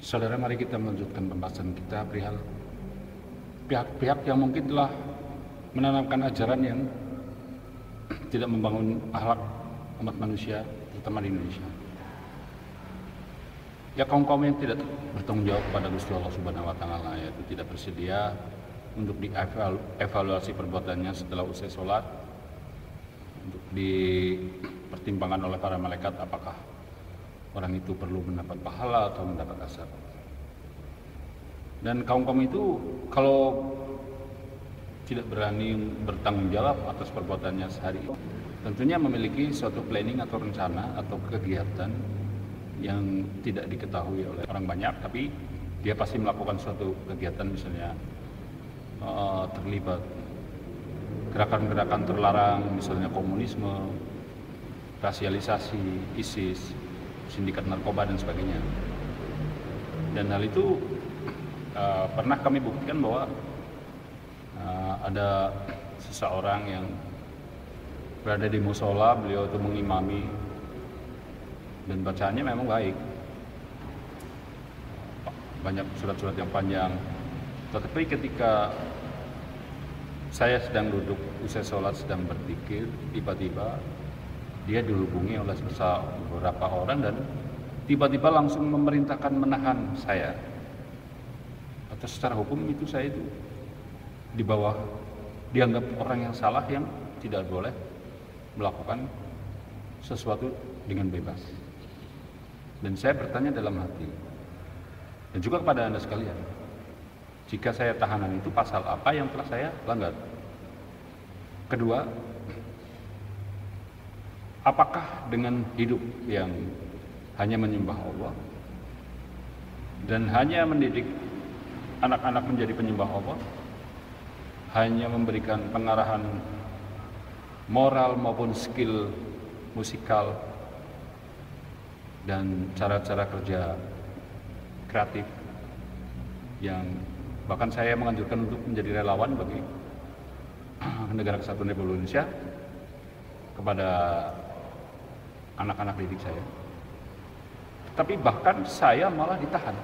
Saudara, mari kita melanjutkan pembahasan kita perihal pihak-pihak yang mungkin telah menanamkan ajaran yang tidak membangun akhlak umat manusia, terutama di Indonesia. Ya, kaum-kaum yang tidak bertanggung jawab kepada Gusti Allah Subhanahu wa Ta'ala, yaitu tidak bersedia untuk dievaluasi perbuatannya setelah usai sholat, untuk dipertimbangkan oleh para malaikat apakah orang itu perlu mendapat pahala atau mendapat azab. Dan kaum-kaum itu kalau tidak berani bertanggung jawab atas perbuatannya sehari itu, tentunya memiliki suatu planning atau rencana atau kegiatan yang tidak diketahui oleh orang banyak, tapi dia pasti melakukan suatu kegiatan, misalnya terlibat gerakan-gerakan terlarang, misalnya komunisme, rasialisasi, ISIS, sindikat narkoba dan sebagainya. Dan hal itu pernah kami buktikan bahwa ada seseorang yang berada di musola, beliau itu mengimami dan bacaannya memang baik, banyak surat-surat yang panjang. Tetapi ketika saya sedang duduk usai sholat sedang berzikir, tiba-tiba dia dihubungi oleh beberapa orang dan tiba-tiba langsung memerintahkan menahan saya. Atau secara hukum itu saya itu di bawah, dianggap orang yang salah yang tidak boleh melakukan sesuatu dengan bebas. Dan saya bertanya dalam hati, dan juga kepada Anda sekalian, jika saya tahanan itu pasal apa yang telah saya langgar? Kedua, apakah dengan hidup yang hanya menyembah Allah dan hanya mendidik anak-anak menjadi penyembah Allah, hanya memberikan pengarahan moral maupun skill musikal dan cara-cara kerja kreatif yang bahkan saya menganjurkan untuk menjadi relawan bagi Negara Kesatuan Republik Indonesia kepada anak-anak didik saya. Tapi bahkan saya malah ditahan.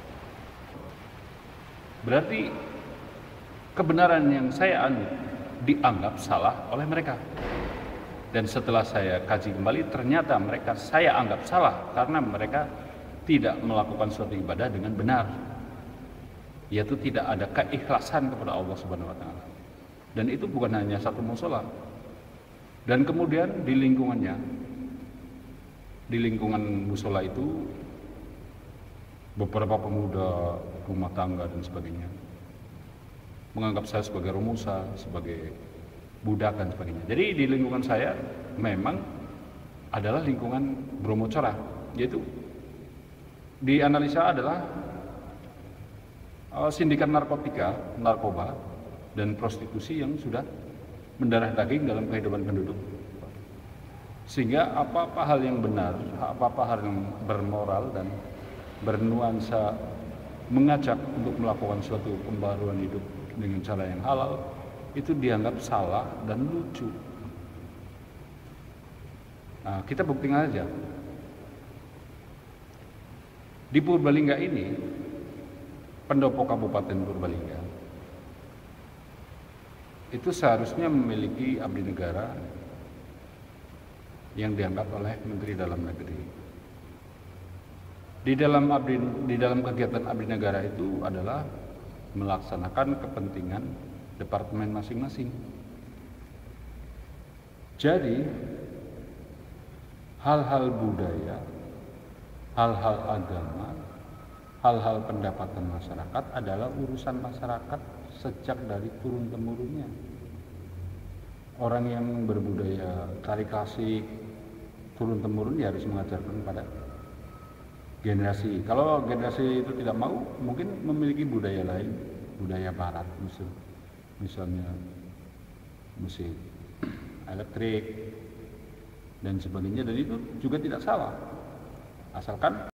Berarti kebenaran yang saya anut dianggap salah oleh mereka. Dan setelah saya kaji kembali, ternyata mereka saya anggap salah karena mereka tidak melakukan suatu ibadah dengan benar, yaitu tidak ada keikhlasan kepada Allah Subhanahu wa Ta'ala. Dan itu bukan hanya satu musola. Dan kemudian di lingkungannya, di lingkungan musola itu beberapa pemuda rumah tangga dan sebagainya menganggap saya sebagai romusa, sebagai budak dan sebagainya. Jadi di lingkungan saya memang adalah lingkungan Bromo Cerah, yaitu dianalisa adalah sindikat narkoba dan prostitusi yang sudah mendarah daging dalam kehidupan penduduk. Sehingga apa-apa hal yang benar, apa-apa hal yang bermoral dan bernuansa mengajak untuk melakukan suatu pembaruan hidup dengan cara yang halal, itu dianggap salah dan lucu. Nah, kita buktikan aja. Di Purbalingga ini, pendopo Kabupaten Purbalingga itu seharusnya memiliki abdi negara yang diangkat oleh Menteri Dalam Negeri. Di dalam kegiatan abdi negara itu adalah melaksanakan kepentingan departemen masing-masing. Jadi hal-hal budaya, hal-hal agama, hal-hal pendapatan masyarakat adalah urusan masyarakat sejak dari turun-temurunnya. Orang yang berbudaya tari klasik turun-temurun ya harus mengajarkan pada generasi. Kalau generasi itu tidak mau, mungkin memiliki budaya lain, budaya barat, misalnya musik elektrik dan sebagainya, dan itu juga tidak salah, asalkan